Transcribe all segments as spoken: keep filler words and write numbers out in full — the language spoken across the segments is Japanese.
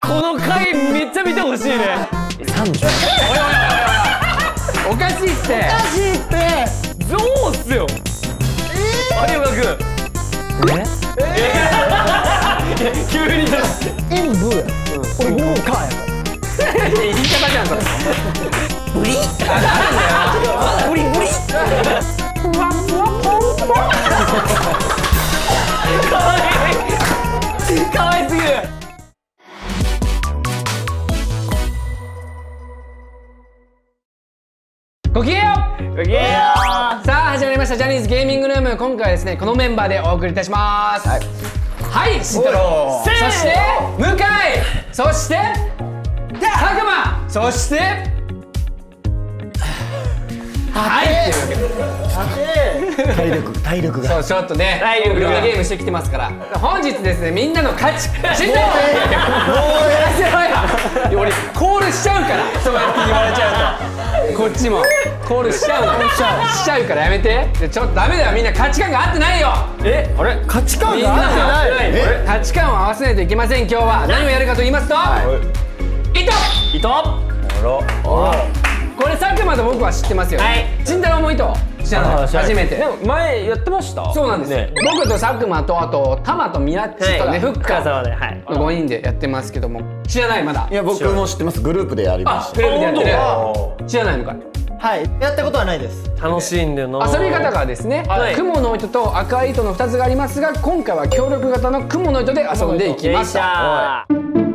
この回めっちゃ見てほしいね。 さんじゅう。 おかしいって。 おかしいって。 そうっすよ。有岡君。え？急に出して。 N ブーや。これゴーカーやから。 言い方じゃんそれ。ブリ。ブリブリ。ふわふわポンポン。かわいい。かわいすぎる。ごきげんよう。ごきげんよう。さあ始まりましたジャニーズゲーミングルーム。今回はですねこのメンバーでお送りいたします。はい、はい、慎太郎、そして向井、そして佐久間、そしてはい、 体力体力が。 そうちょっとね体力がいろんなゲームしてきてますから。本日ですねみんなの勝ち。慎太郎、もうやらせろよ。いや俺コールしちゃうから。そうやって言われちゃうと。こっちもコールしちゃうの。しちゃうからやめて。ちょっとダメだよ、みんな価値観が合ってないよ。え、あれ価値観が合ってない。価値観を合わせないといけません。今日は何をやるかと言いますと、糸糸。これ佐久間と僕は知ってますよ。慎太郎も糸知らない。初めて。でも前やってました。そうなんです。僕と佐久間とあとタマとミヤッチとねフッカーのごにんでやってますけども、知らないまだ。 いや僕も知ってます。グループでやりました。 グループでやってる。知らないのかい。 はい、やったことはないです。 楽しいんだよな。 遊び方がですね、雲の糸と赤い糸のふたつがありますが、今回は協力型の雲の糸で遊んでいきました。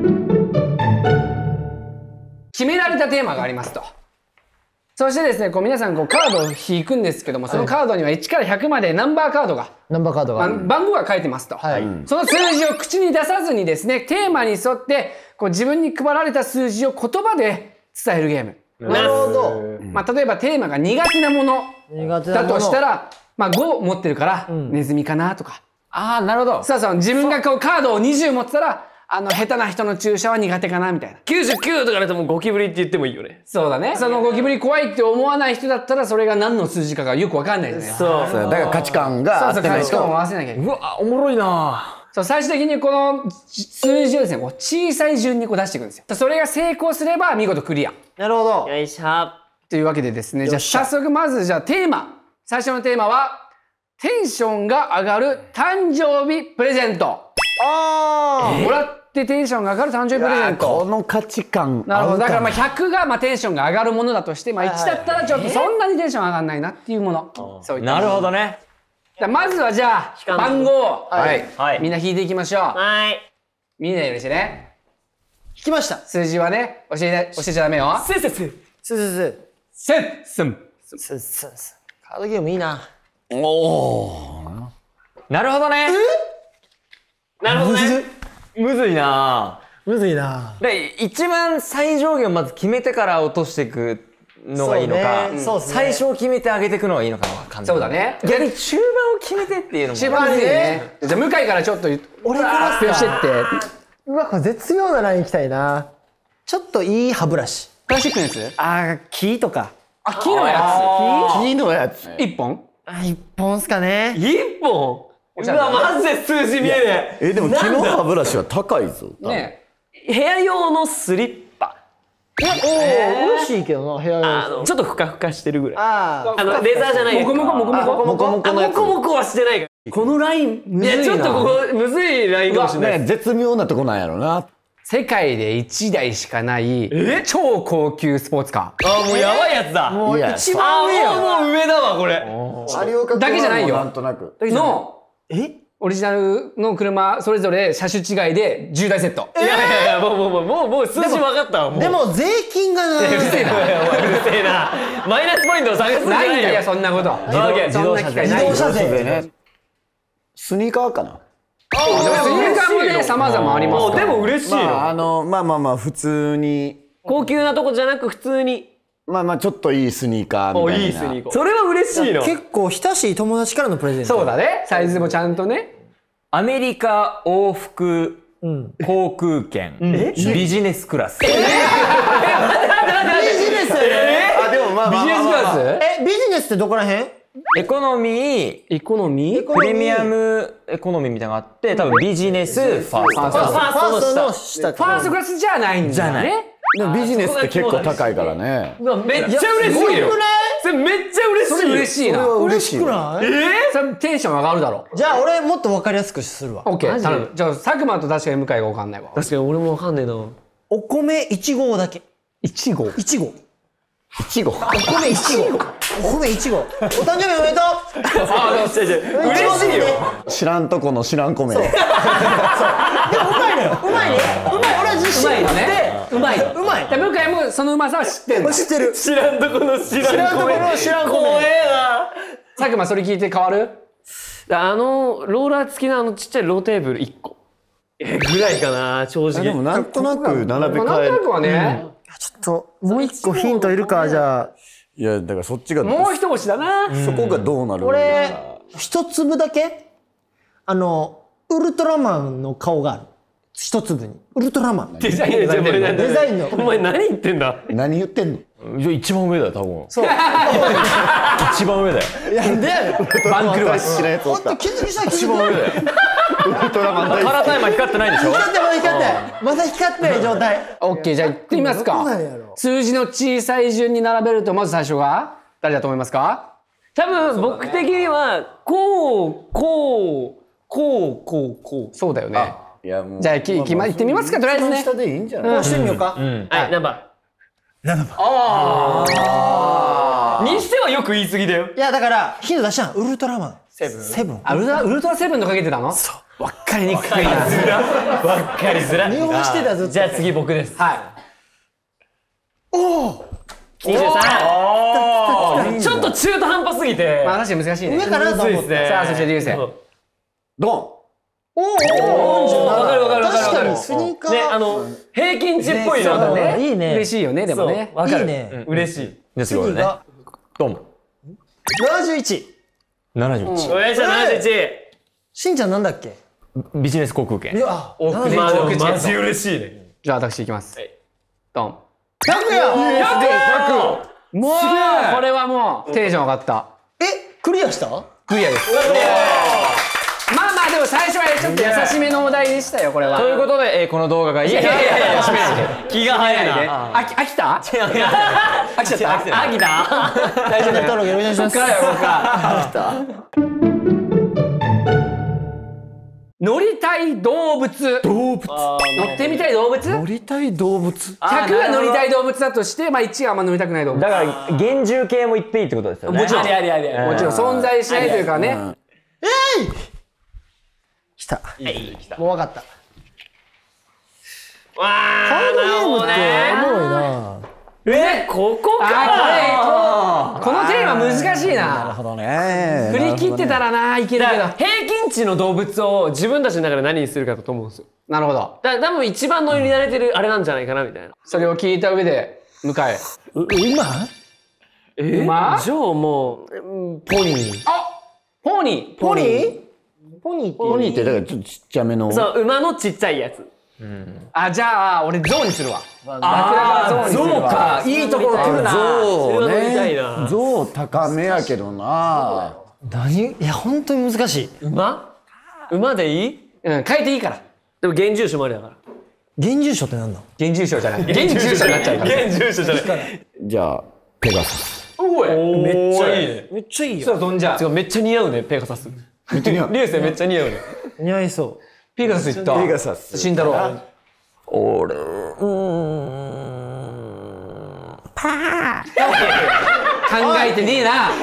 決められたテーマがありますと。そしてですね、こう皆さんこうカードを引くんですけども、そのカードにはいちからひゃくまでナンバーカードがナンバーカードが番号が書いてますと。その数字を口に出さずにですね、テーマに沿ってこう自分に配られた数字を言葉で伝えるゲーム。 なるほど。 まあ例えばテーマが苦手なものだとしたら、まあご持ってるからネズミかなとか。ああ、なるほど。そうそう、自分がこうカードをにじゅう持ってたら、あの下手な人の注射は苦手かなみたいな。 きゅうじゅうきゅうとかだともうゴキブリって言ってもいいよね。 そうだね。そのゴキブリ怖いって思わない人だったらそれが何の数字かがよくわかんないじゃないですか。 そう。 だから価値観が合ってないと。 価値観を合わせなきゃいけない。 うわ、おもろいな。 そう、最終的にこの数字をですね、こう小さい順にこう出していくんですよ。それが成功すれば見事クリア。 なるほど。 よいしょ。 というわけでですね、じゃあ早速まずじゃあテーマ。最初のテーマは、テンションが上がる誕生日プレゼント。ああ。もらってテンションが上がる誕生日プレゼント。 この価値観。 なるほど。だからまあひゃくがまあテンションが上がるものだとして、まあいちだったらちょっとそんなにテンション上がんないなっていうもの。そういった。 なるほどね。 まずはじゃあ番号をはいみんな引いていきましょう。 はい。 みんなでよろしいね。 引きました。 数字はね教え教えちゃダメよ。 せせせ。 すすす。 せっすん。 すすす。カードゲームいいな。 おお。なるほどね。なるほどね。むずいな。 むずいな。 で一番最上限をまず決めてから落としていくのがいいのか、最初を決めてあげていくのがいいのかわかんない。 そうだね。 逆に中盤を決めてっていうのも。 中盤でね。じゃあ向井からちょっと俺から発表してって。 うわ、これ絶妙なラインいきたいな。ちょっといい歯ブラシ。 クラシックのやつ？ ああ、木とか。 あ、木のやつ。 木のやつ。 一本？ あ、一本っすかね。 一本？うわ、マジで数字見えねえ。え、でも木の歯ブラシは高いぞ。 ね。 部屋用のスリッパ。 いや、おお、嬉しいけどな、部屋用。 ちょっとふかふかしてるぐらい。 ああのレザーじゃないやつ。 モコモコモコモコモコモコモコモコはしてないから。このラインむずいな。いや、ちょっとここむずいラインかもしれない。 絶妙なとこなんやろな。 世界でいちだいしかない超高級スポーツカー。 あ、もうやばいやつだ。 もう一番上やん。 もう上だわこれ。 だけじゃないよ。 なんとなく。 のえ？ オリジナルの車それぞれ車種違いでじゅうだいセット。 いやいやいや、もうもうもうもうもう数字分かったわ。 でも税金がな。 うるせえな。 うるせえな。マイナスポイントを探すんじゃないよ。 ないんだよそんなこと。そんな機会ない。 自動車税ね。 スニーカーかな。 スニーカーもね様々ありますから。 でも嬉しいよ。 あのまあまあまあ普通に高級なとこじゃなく普通に。 まあまあちょっといいスニーカーみたいな。 いいスニーカー。それは嬉しいの。 結構親しい友達からのプレゼント。 そうだね。サイズもちゃんとね。 アメリカ往復航空券ビジネスクラス。ビジネス？ あ、でもまあビジネスクラス？ え、ビジネスってどこら辺？ エコノミー、 エコノミープレミアムエコノミーみたいなのがあって、多分ビジネスファースト。 ファーストファーストの下。 ファーストクラスじゃないんだよね。 でもビジネスって結構高いからね。 うわめっちゃ嬉しいよ。それめっちゃ嬉しいよ。 それ嬉しいな。 嬉しくない？ それテンション上がるだろ。 じゃあ俺もっと分かりやすくするわ。 オッケー、頼む。じゃあ佐久間と確かに向井が分かんないわ。 確かに俺もわかんねえな。 お米いちごうだけ。 いちご。 いちごう。 いちご。 お米いちごう。お米いちごう。お誕生日おめでとう。 ああ、違う違う。嬉しいよ。 知らんとこの知らん米。 でもうまいのよ。うまいね。うまい。俺は自う信持っまいのね。 て。 うまい。 うまい。 で向井もそのうまさは知ってんの。 知ってる。 知らんとこの知らん米。 知らんとこの知らん米。 怖えな。 佐久間それ聞いて変わる？ あのローラー付きのあのちっちゃいローテーブルいっこ。えぐらいかな正直。 でもなんとなく並べなんと替える。 なくはね。 ちょっともう一個ヒントいるかじゃあ。 いやだからそっちがもう一押しだな。 そこがどうなるのか。 俺一粒だけあのウルトラマンの顔がある。一粒にウルトラマン。 デザインされてる。 デザインの。 お前何言ってんだ。 何言ってんの？ じゃあ一番上だよ多分。 そう。 一番上だよ。 いやでバンクルバス。 知らんやつおった。 気づきした気づき一番上だよ。 ウルトラマン大好カラータイマー光ってないでしょ。 光ってまだ光ってまだ光ってない状態。 オッケー、じゃあ行ってみますどこなんかやろ。 数字の小さい順に並べるとまず最初が誰だと思いますか？ 多分僕的にはこうこうこうこうこう。 そうだよね。 き。いやもう。 じゃあききま行ってみますかとりあえずね。 下でいいんじゃない？ こうしてみようか。 はい何番。にしてはよく言い過ぎだよ。 いやだからヒント出したんウルトラマン。セブン。セブン。 あウルトラウルトラセブンとかけてたの？そう。わかりにくいな。 わかりづらい。 日本してたずっと。 じゃあ次僕です。 はい。 にじゅうさん。ちょっと中途半端すぎて。 まあ確かに難しいね。 上かなと思って。 さあそして流星。 ドン。 おお。 わかるわかるわかるわかる。 確かにスニーカー。 ねあの平均値っぽいそうだな。 ね。 いいね嬉しいよねでもね。 わかる。 いいね嬉しい。 じゃあ次俺ね。 次がドン。 ななじゅういち。 ななじゅういち。 お願いしますななじゅういち。 しんちゃんなんだっけ？ ビジネス航空券。 いや、 まあでもマジ嬉しいね。 じゃあ私いきます。ドン。 ひゃくや。 もうこれはもうテンション上がった。 え、クリアした？ クリアです。まあまあでも最初はちょっと優しめのお題でしたよこれは。 ということで、えーこの動画がいい。いやいやいやいや、締めないで。 気が早いな。 飽き飽きた？飽きちゃった？ 飽きた？ 大丈夫。 登録お願いします。 こっからよこっから乗りたい動物。 動物。 乗ってみたい動物？ 乗りたい動物。 ひゃくが乗りたい動物だとして、まあいちがあんま乗りたくない動物。 だから、厳重系も言っていいってことですよね。 もちろんありありありあり。 もちろん存在しないというかね。 来た。もう分かった。 わあなるほどね。 おもろいな。 えここか。 あこれこのテーマ難しいな。 なるほどね。 振り切ってたらないけるけど。 平均値の動物を自分たちの中で何にするかだと思うんですよ。 なるほど。 だ多分一番乗り慣れてるあれなんじゃないかなみたいな。 それを聞いた上で向井。 う、今？ え馬じゃあもううんポニー。 あポニー。 ポニー？ポニーってポニーってだからちょっとちっちゃめの。 そう馬のちっちゃいやつ。 あじゃあ俺ゾウにするわ。ラクダからゾウにするわ。 いいところ来るな。 象それは乗りたいねな。 象高めやけどな。 何？いや本当に難しい。 馬？馬でいい？ うん変えていいから。 でも現住所もありだから。 現住所ってなんだ？ 現住所じゃない。現住所になっちゃうから。 現住所じゃない。 じゃあペガサス。 おい。 めっちゃいいね。 めっちゃいいよ。 そう飛んじゃう。 てかめっちゃ似合うねペガサス。 めっちゃ似合う。 流星めっちゃ似合うね。 似合いそピガサス行った。 ペガサス。 慎太郎。 俺、うーん。 考えてねえな。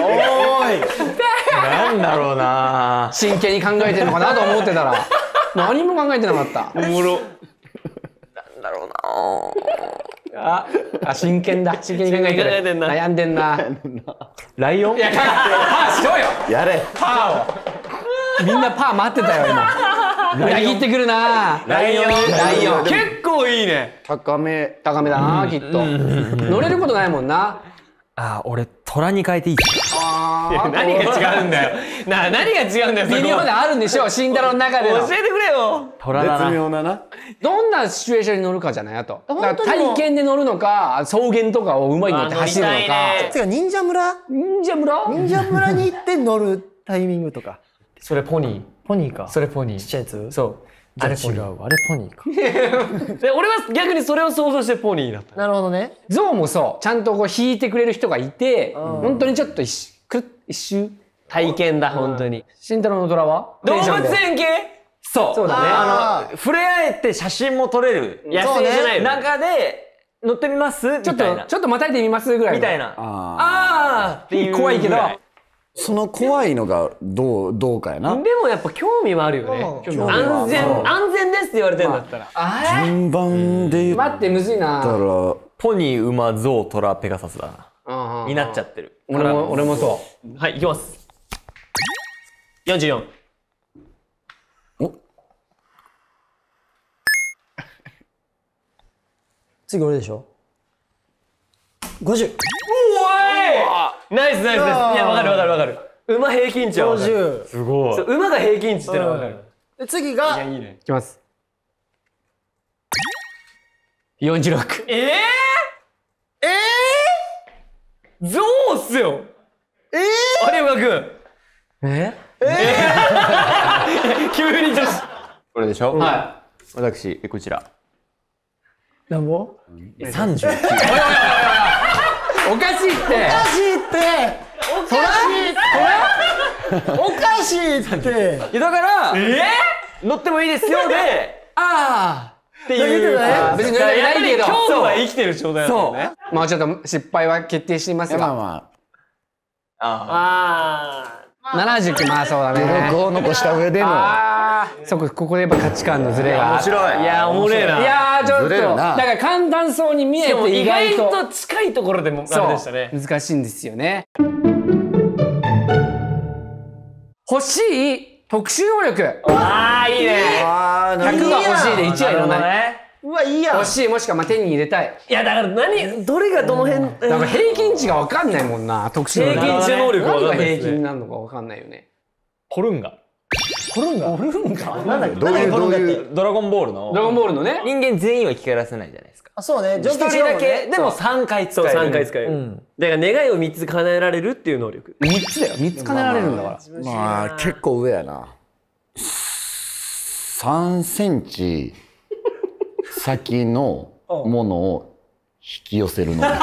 なんだろうな。 真剣に考えてるのかなと思ってたら何も考えてなかった。 おもろ。 なんだろうな。 ああ真剣だ。真剣に考えてる。 真剣に考えてんな悩んでんな。 ライオン。 いやパーしろよ。 やれ。 パーを。みんなパー待ってたよ今。裏切ってくるな。 ライオン。 ライオン。 結構いいね。 高め。 高めだなきっと。乗れることないもんな。 あー俺虎に変えていいですか？ いや何が違うんだよ。なあ何が違うんだよ。 微妙なあるんでしょ、慎太郎の中での。 教えてくれよ。 虎だな。 絶妙なな。 どんなシチュエーションに乗るかじゃないあと。だから本当にもう体験で乗るのか、草原とかを馬に乗って走るのか。 てか忍者村忍者村忍者村に行って乗るタイミングとか。 それポニー。 ポニーか。 それポニー。 ちっちゃいやつ。 そう。 あれ違うわ。あれポニーか。 で俺は逆にそれを想像してポニーだった。 なるほどね。 象もそう、ちゃんとこう引いてくれる人がいて、本当にちょっと一周、くるっ一周。 体験だ本当に。 慎太郎のドラは動物園系？そう。 そうだね。 あの触れ合えて写真も撮れる野生じゃないの。 中で乗ってみますみちょったと、 いなちょっとまたいでみますぐらいの。 みたいな。 ああーっていう怖いけど、 あ。その怖いのがどうどうかやな。 でもやっぱ興味はあるよね。 興味はある安全安全ですって言われてんだったら。 順番で言った待って、むずいな。 らポニー、馬、ゾウ、トラ、ペガサスだな。になっちゃってる。 俺も、俺もそはい行きます。よんじゅうよん。 次俺でしょ。ごじゅう。 ナイスナイスナイス。いやわかるわかるわかる。馬平均値はごわかる。 じゅう。 すごそう馬が平均値ってのはわかる。 で次がいいね。 う。いきます。よんじゅうろく。 ええええゾウっすよ。ええ有岡君。 え急に女子。 これでしょ？ は私、こちら。 なんぼ？ さんじゅうきゅう。 い。おかしいって。 おかしいっておかしいっておかしいっていやだから、乗ってもいいですよで、あーっていう。 あー別に乗りたくないけど。 今日のは生きてる状態だもんね。 まあちょっと失敗は決定していますが。 まあまああななじゅうきゅう、まあそうだあ記ね。 録を残した上でのあーそこ、ここでやっぱ価値観のズレが。 面白い。 いやおもれえな。 いやーちょっと、 ずれるなだから簡単そうに見えでも意て意外外と。 と近いところでもあれでしたね。 難しいんですよね。欲しい特殊能力。 ああいいね。 あーひゃくが欲しいでいちはいらない。 ね。 うわいいやん欲しいもしくはまあ手に入れたい。 いやだから何どれがどの辺。 だから平均値が分かんないもんな、特殊能力。 平均値能力が分かんない何がですね平均なのか分かんないよね。 コルンガ。 コルンガコルンガなんだっけどういうどうういうドラゴンボールのドラゴンボールのね。 人間全員は生き返らせないじゃないですか。 あそうね一人だけでもさんかい使そうえる。 さんかい使える。 うんだから願いをみっつ叶えられるっていう能力。 みっつだよ。みっつ叶えられるんだから。 まあ結構上やなさんセンチ先のものを引き寄せるのなあ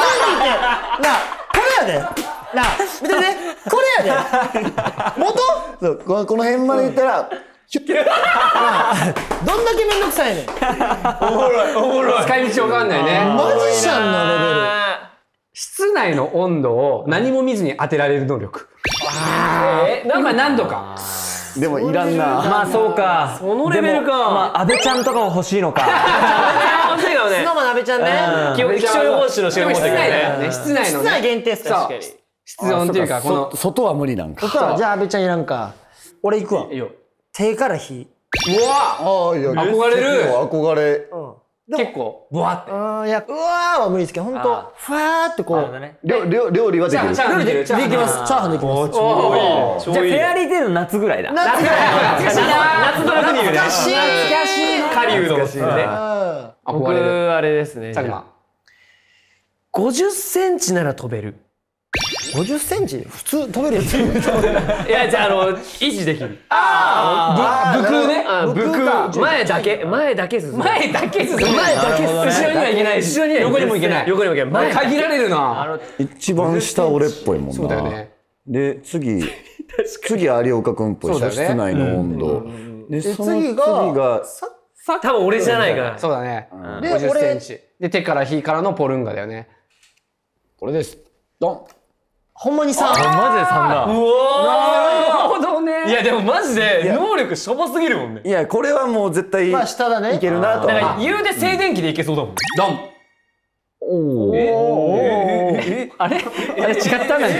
これやでなあ見てねこれやで元そうこのこの辺までいったらヒュッなあどんだけめんどくさいねん使い道分かんないね。 マジシャンのレベル室内の温度を何も見ずに当てられる能力。えなんか何度か。 でもいらんなまあそうか。 そのレベルかでもまあ安倍ちゃんとかも欲しいのか。 欲しいかもね。 スノーマンなべちゃんね気気象予報士の仕でも室事だ内だよね。 よね。 室内の室内ね。 限定っすそうか室温っていうかこのそ外は無理なんか僕はじゃあ阿部ちゃんいらんか俺行くわいいよ。 手から火うわああいや憧れる結構憧れ結構ブワって。 うんいやうわーは無理ですけどほんとあふわーってこうなるほどね。 料料料理はできるチャーハンできる。チャーハンできますチャーハンできますおーじゃあフェアリーテールの夏ぐらいだ。 夏懐かしいな。 夏ドラフニューね。 懐かしい懐かしい。 狩人ですね。 うん僕憧れる。 あれですね。 佐久間。 ごじゅっセンチなら飛べる。 ごじゅっセンチ普通飛べるやついやじゃああの維持できる。 ぶ空ね。 あ武武空空前だけ前だけ進む。 前だけ進む。 前だけ進む。 後ろにはいけないし。 後ろには横にもいけない。 横にもいけない。前限られるな。 一番下俺っぽいもんなそうだよね。 で次次有岡君っぽいそうだよね室内の温度でその次次がが多分俺じゃないから。 そうだね。 でごじゅっセン俺チ。で手から火からのポルンガだよね。 これですドンほんまにさマジでさんだ。 なるほどね。 いやでもマジで能力しょぼすぎるもんね。 いやこれはもう絶対まあ下だねいけるなとだから言うて静電気でいけそうだもん。 ドン。 おおあれあれ違ったなんか。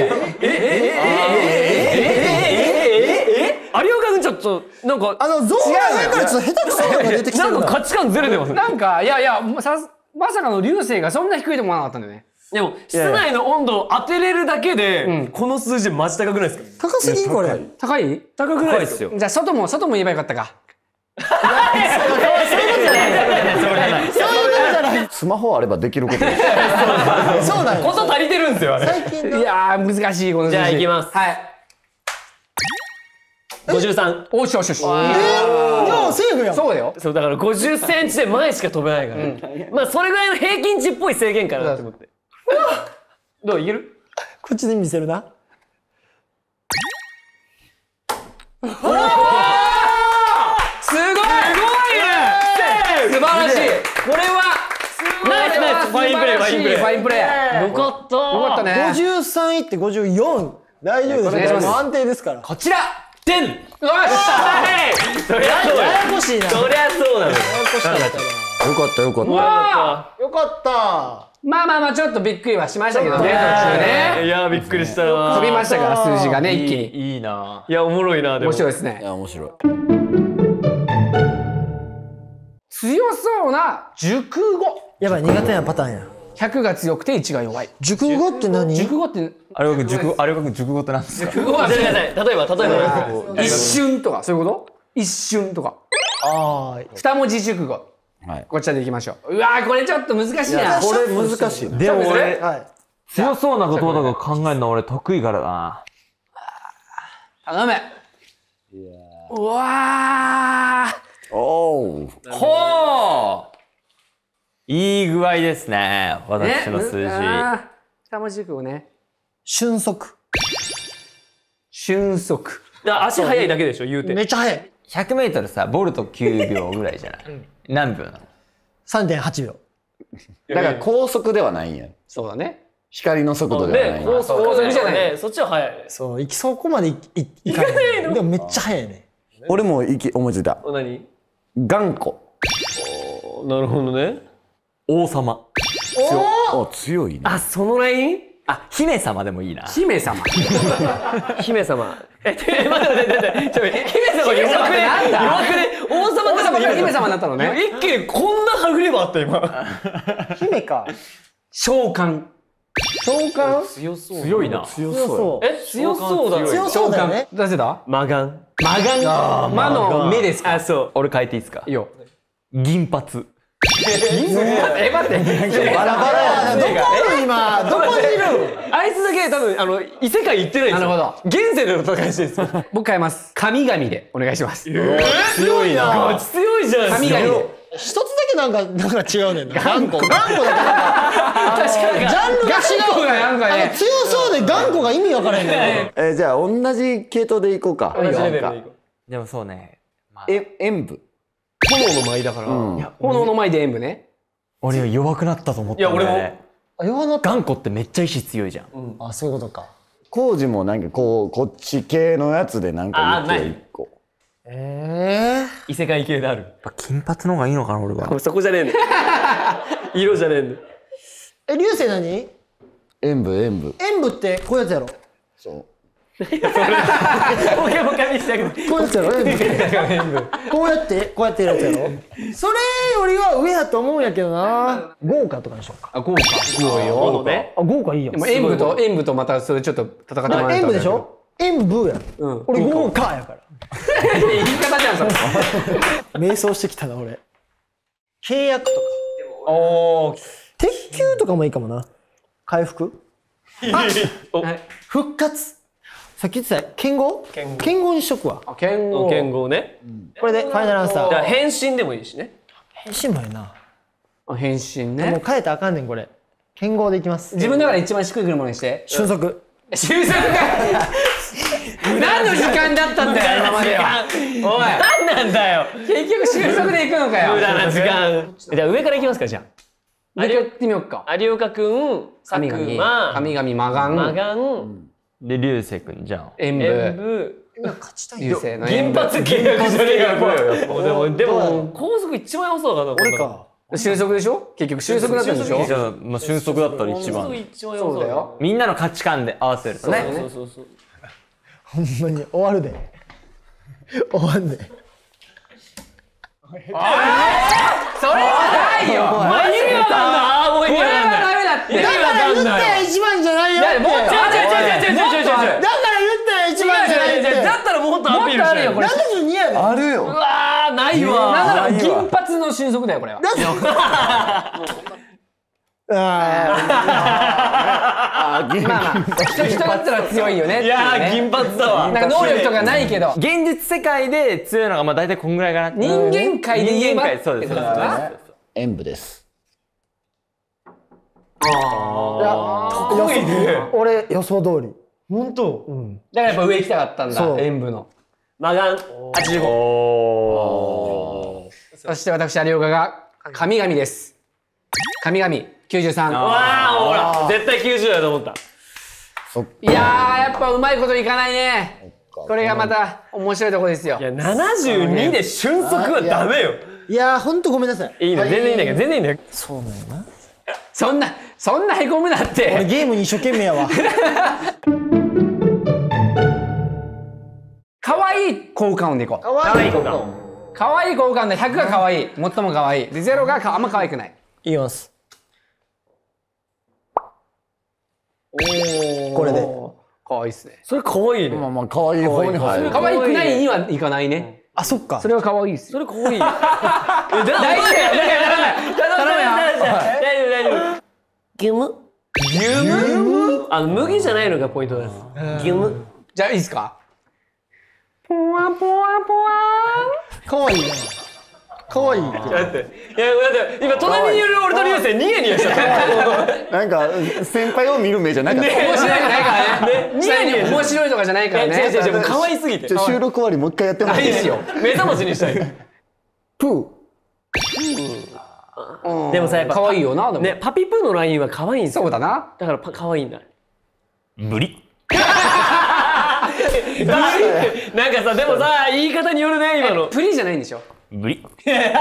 有岡君ちょっとなんかあのゾーンが上からちょっと下手くそなのが出てきてなんるなか価値観ずれてますね。 なんかいやいやさまさかの流星がそんな低いと思わなかったんだよね。 でも室内の温度を当てれるだけでこの数字マジ高くないですか？ 高すぎこれ。 高い？ 高くないですよ。 じゃあ外も外も言えばよかったか。 スマホあればできることです。 そうだよ。 こと足りてるんですよあれ。 最近のいやー難しいこの数字。 じゃあいきます。 はい。 ごじゅうさん。 おしよしよし。 じゃあセーフやん。 そうだよ。 そうだからごじゅっセンチで前しか飛べないから、まあそれぐらいの平均値っぽい制限かなと思って。どういける？ こっちで見せるな。 すごい！すごいね！素晴らしい。これはナイスナイスファインプレーファインプレーファインプレー。 よかったよかったね。 ごじゅうさんいってごじゅうよん。大丈夫ですよ。もう安定ですから。 こちら。 てん。よし。そりゃそうやや。 やこしいな。 そりゃそうなの。 よかったよかった。 わよかった。 まあまあまあちょっとびっくりはしましたけどね。途中ね。 いやびっくりしたな。 飛びましたから数字がね一気に。 いいないやおもろいなでも。 面白いですねい。や面白い。 強そうな熟語。 やばい苦手なパターンや。 ひゃくが強くていちが弱い。 熟語って何？ 熟語ってあれは熟あれは熟語ってなんですか？ 熟語はじゃあじゃあ例えば例えば一瞬とかそういうこと？一瞬とか。 ああ。 二文字熟語。 はい。 こちらでいきましょう。うわーこれちょっと難しいな。 これ難しいな。 でも俺はい。 強そうな言葉とか考えるの俺得意からな。 頼む。うわー。 おお。 ほう。 いい具合ですね。私の数字。 あー二文字熟語ね。 瞬足。 瞬足。 足速いだけでしょ言うて。 めっちゃ速い。 ひゃくメートルさ、ボルトきゅうびょうぐらいじゃない？何秒なの？ さんてんはちびょう。 だから高速ではないんや。 そうだね。 光の速度ではないんや。 高速高速じゃない。そっちは速い。 そう、行きそこまでいいいかないの。でもめっちゃ速いね。 俺もいき思いついた。 何？ 頑固。 なるほどね。 王様。 お強いね。 あそのライン？ あ、姫様でもいいな。 姫様。 姫様。え、待って待って待って。ちょ、姫様弱くね？弱くね？王様王様から姫様になったのね。 一気にこんなはぐればあった今。 姫か。 召喚。 召喚？ 強そう。 強いな。 強強そう。 え、強そうだ。 強そうだよね。 誰だ？ マガン。 マガン。魔の目ですか？ あ、そう。 俺変えていいですか？ いいよ。 銀髪。 え、待って。 バラバラやな。どこに今？どこにいる？ あいつだけ多分あの異世界行ってないんですよ。 なるほど。 現世での戦いしてるんですよ。 僕変えます。神々でお願いします。 強いな。強いじゃん。 神々で。 一つだけなんかなんか違うねんな。頑固。頑固だから。 確かに。 ジャンルが違う。 なんかねあの強そうで頑固が意味わからへんね。 えーじゃあ同じ系統でいこうか。 同じレベルでいこう。 でもそうね。まあえ演舞。 炎の舞だから。 うんいや炎の前で演舞ね。 俺は弱くなったと思ったんだよね。 あ、弱なった。 頑固ってめっちゃ意志強いじゃん。 あ、そういうことか。 工事もなんかこうこっち系のやつでなんか言ってよ一個。 え異世界系である。 やっぱ金髪の方がいいのかな俺は。 そこじゃねえんだ。色じゃねえんだ。 え。え、流星何？ 演舞演舞。 演舞ってこういうやつやろ。 そう。 ポケモカにしてあげて。 こういうやつやろ。演舞。こうやってこうやってやるやつやろ。それよりは上やと思うんやけどな。豪華とかにしようか。 あ、豪華。すごいよ。 炎ね。 あ、豪華いいよ。 でも演舞と演舞とまたそれちょっと戦ってもらえたら。 演舞でしょ？演舞や。 うん。 俺豪華やから。 言い方じゃんそれ。 瞑想してきたな俺。契約とか。 おー。 鉄球とかもいいかもな。回復？ はい復活。さっき言ってた剣豪？ 剣豪剣豪にしとくわ。 あ、剣豪。 剣豪ね。 これでファイナルアンサー。 だから変身でもいいしね。 変身もいいな。 あ、変身もうね。 変えたらあかんねんこれ。剣豪でいきます。 自分だから一番しっくりくるものにして。 瞬足。 終作か。何の時間だったんだよ今までは。おい。 何なんだよ。 結局終作で行くのかよ。 無駄な時間。じゃあ上からいきますかじゃあ。 やってみようか。 有岡くん、佐神久 々、 間、 神々、魔眼、 マガン、 で流星くんじゃん。 演演舞、 舞、 今勝ちたい流よ。 星の演銀舞。 髪契約じゃねえかよ。でもでも高速一番良そうだな。 俺か。 終息でしょ？結局終息だったんでしょ？ じゃあまあ俊足だったら一高速番。 一番良そうそうだよ。 みんなの価値観で合わせるとね。 そうそうそう。 ほんまに終わるで。終わんで。 それはないよ。 意味わかんない。ああもう意味わかんない。 ダメだって。 だから言っっとアピールしてる。 もっとあるよこれ。 ななじゅうにやで。 あるよ。 うわーないわ。 なんなら銀髪の俊足だよこれは。 ああ、銀まあまあ人人だったら強いよねっていうね。 いやー銀髪だわ。 なんか能力とかないけど現実世界で強いのがまあ大体こんぐらいかな。 人間界で言えば人間界そうですそうですそうです。 演舞です。 得意ね。俺予想通り。 本当。 だからやっぱ上行きたかったんだそう演舞の。 マガンはちじゅうご。 そして私有岡が神々です。神々きゅうじゅうさん。 わあほら絶対きゅうじゅうだと思った。 そっいやーやっぱうまいこといかないね。これがまた面白いところですよ。 いやななじゅうにで俊足はダメよ。 いやーほんとごめんなさい。 いいの全然いいんだけど全然いいんだよ。 そうなんよな。 そんなそんなへこむなっ俺て。 ゲームに一生懸命やわ。 可愛い効果音でいこう。 かわいい子か。 可愛い効果音でひゃくが可愛い最も可愛いでゼロがかあんま可愛くない。 いきます。これで。 可愛いっすね。 それ可愛いね。 まあまあ可愛い方に入る。 可愛くないにはいかないね。 あそっか。 それは可愛いっすよ。 それ可愛い。大丈夫大事だよ。 大丈夫大丈夫。 ゲーム。 牛ム？あの麦じゃないのがポイントです。牛ム。 じゃあいいですか。ポワポワポワかわいいな。かわいい。 だっていやだって今隣にいる俺と流星ニヤニヤしちゃった。 なんか先輩を見る目じゃなかった。 面白いじゃないからね。ニヤニヤ面白いとかじゃないからね。 違う違う違うもう可愛すぎて。 じゃあ収録終わりもう一回やってもらっていいですよ。 目覚ましにしたい。 プー。 でもさやっぱ可愛いよなでも。 ねパピプのラインは可愛いんですよ。 そうだな。 だからパ可愛いんだ。 ブリ。 なんかさでもさ言い方によるね今の。 プリじゃないんでしょ。 ブリ。 変え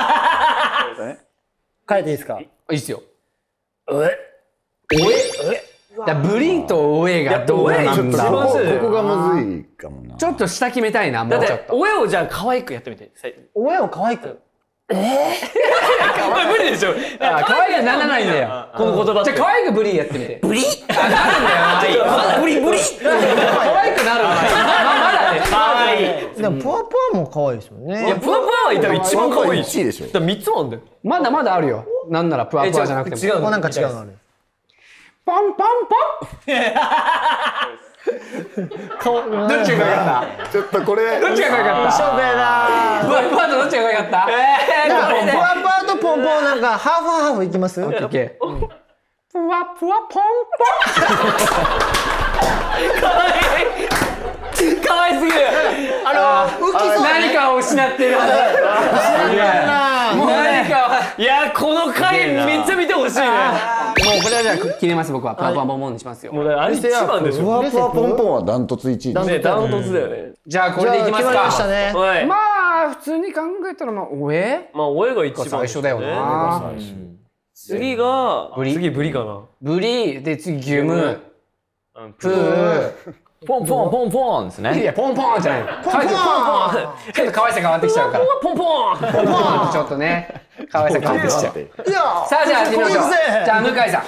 ていいですか。 いいっすよ。おえおえだブリとおえがどうなんだ。 ここがむずいかもな。 ちょっと下決めたいなもだっうちょってと。 親をじゃあ可愛くやってみて。 親を可愛く。 無理でしょ。 あ可愛いがならないんだよ。 この言葉って。 じゃあ可愛くブリやってみて。 ブリ？あなるんだよ。ブリブリ。 可愛くなるんだよ。まだね。 可愛い。 でもポワポワも可愛いですよね。 いやプワプワはいたら一番可愛い。 いちいでしょ。 だから三つもあんだよ。 まどまだあるよ。なんならプワプワじゃなくても。 違うの。 こうなんか違うのある。 ポンポンポン。どっちが可愛かっちょっとこれ。 た？どっちが可愛かった？ しょべーなプワプワとどっちが可愛かった？ ー。ポワポワとポンポンなんかハーフハーフいきます？ オッケー。プワプワポン可愛すぎる。あのポン。何かを失ってる。もう何かを。 いやこの回めっちゃ見てほしいね。 もうこれはじゃあ切れます僕は。プワプワポンポンにしますよ。 もうだからあれ一番でしょ。 ふわふわポンポンはダントツいちいです。 ねダントツだよね。 じゃあこれでいきます決まりましたか。 ね。 はい。 まあ普通に考えたらまあおえまあ親が一番最初だよな。 次がブリ次ブリかな。 ブリで次ギュムプー。 ポンポンポンポンですいね。 やポンポンじゃない。ポンポン。ちょっと可愛さ変わってきちゃうから。 ポンポン。 ポンポンちょっとね可愛さ変わってきちゃう。 いやさあじゃあ始めましょう。じゃあ向井さん。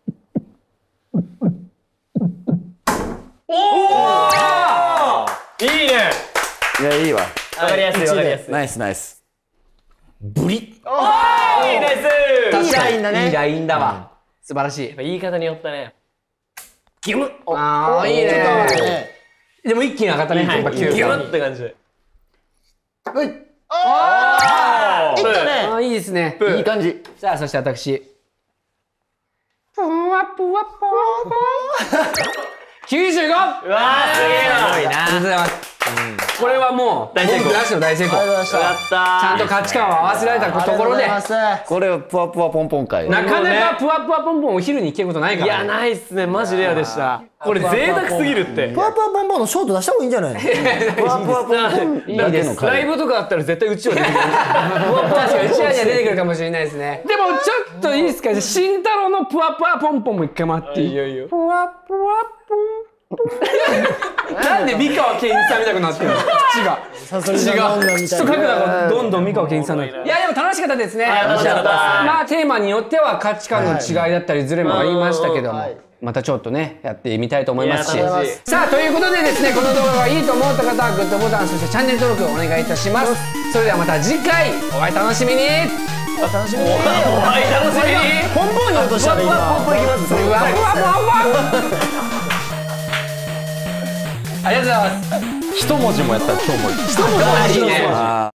おお。いいね。 いやいいわ。 わかりやすいわかりやすい。 ナイスナイス。 ブリ。 いいです。 いいラインだね。 いいラインだわ。素晴らしい。 言い方によったね。 ギュム。ああいいね。でも一気に上がったね。やっぱギ急に。 ュッって感じで。 はい。 ああ。 いったね。 ああいいですね。 いい感じ。 さあそして私。プワプワポワポワ。きゅうじゅうご。 うわーすげえな。 ありがとうございます。これはもう大成功文句なしの大成功。 ありがとうございました。 やったー。 ちゃんと価値観を合わせられたところで。 ありがとうございます。 これはぷわぷわポンポン会。 なかなかプワプワポンポンお昼に聞けることないかいやらね。 ないっすねマジレアでした。これ贅沢すぎるって。 ポワポワポンポンのショート出した方がいいんじゃないの？ ぷわぷわポンポンだけのライ会。 ブとかあったら絶対うちわ出てくる。 確かにうちらには出てくるかもしれないですね。でもちょっといいですか。じゃあ慎太郎のプワプワポンポンも一回待っていい？ いいよいいよ。 プワプワポン。なんで三河健一さんみたくなってるの？口が。 サソリのどんどんみたい口と書くな。 のがどんどん三河健一さんになってる。いやでも楽しかったですね。 楽しかった。 まあテーマによっては価値観の違いだったりズレもありましたけども、 はいまたちょっとねやってみたいと思いますし、 いや楽しい。 さあということでですね、この動画がいいと思った方はグッドボタン、そしてチャンネル登録お願いいたします。それではまた次回お会い楽しみに。 お楽しみに。 お会い楽しみに。 ポンポンに落としたら今。 ポンポンいきます。 うわうわうわうわありがとうございます。 一文字もやったら超文字。 一文字もいいね。